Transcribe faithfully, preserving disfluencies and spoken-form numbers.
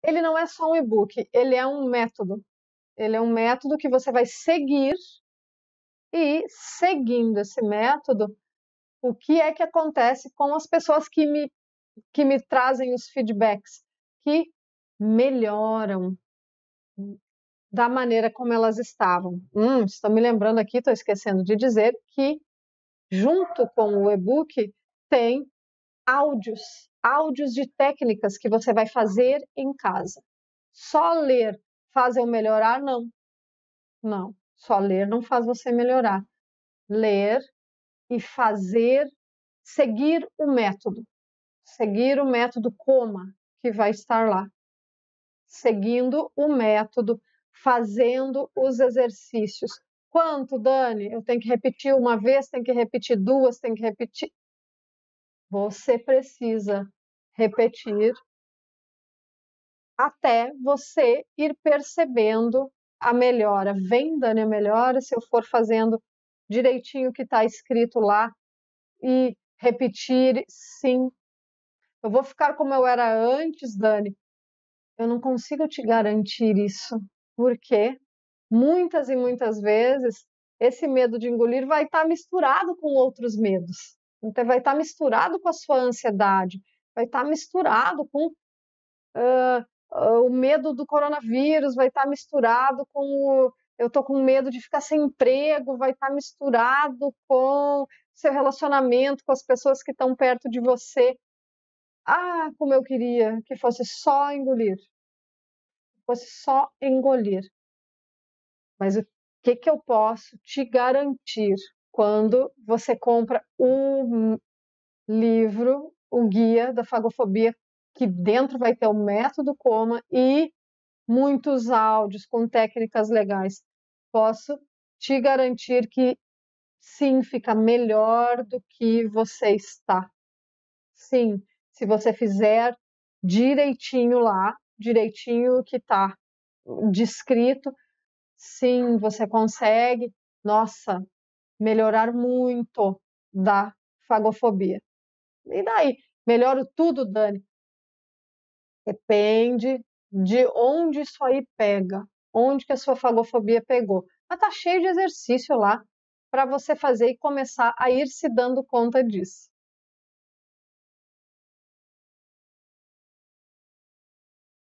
ele não é só um e-book, ele é um método. Ele é um método que você vai seguir e, seguindo esse método, o que é que acontece com as pessoas que me, que me trazem os feedbacks, que melhoram da maneira como elas estavam. Hum, estou me lembrando aqui, estou esquecendo de dizer que, junto com o e-book, tem áudios, áudios de técnicas que você vai fazer em casa. Só ler faz eu melhorar? Não. Não. Só ler não faz você melhorar. Ler e fazer, seguir o método. Seguir o método Coma, que vai estar lá. Seguindo o método, fazendo os exercícios. Quanto, Dani? Eu tenho que repetir uma vez, tenho que repetir duas, tenho que repetir. Você precisa repetir até você ir percebendo a melhora. Vem, Dani, a melhora se eu for fazendo direitinho o que está escrito lá e repetir, sim. Eu vou ficar como eu era antes, Dani? Eu não consigo te garantir isso, porque muitas e muitas vezes esse medo de engolir vai estar misturado com outros medos. Então, vai estar misturado com a sua ansiedade, vai estar misturado com uh, uh, o medo do coronavírus, vai estar misturado com o, eu estou com medo de ficar sem emprego, vai estar misturado com seu relacionamento com as pessoas que estão perto de você. Ah, como eu queria que fosse só engolir, fosse só engolir. Mas o que, que eu posso te garantir quando você compra o livro, o guia da fagofobia, que dentro vai ter o método Coma e muitos áudios com técnicas legais? Posso te garantir que sim, fica melhor do que você está. Sim, se você fizer direitinho lá, direitinho o que está descrito, sim, você consegue, nossa, melhorar muito da fagofobia. E daí? Melhoro tudo, Dani? Depende de onde isso aí pega, onde que a sua fagofobia pegou. Mas tá cheio de exercício lá para você fazer e começar a ir se dando conta disso.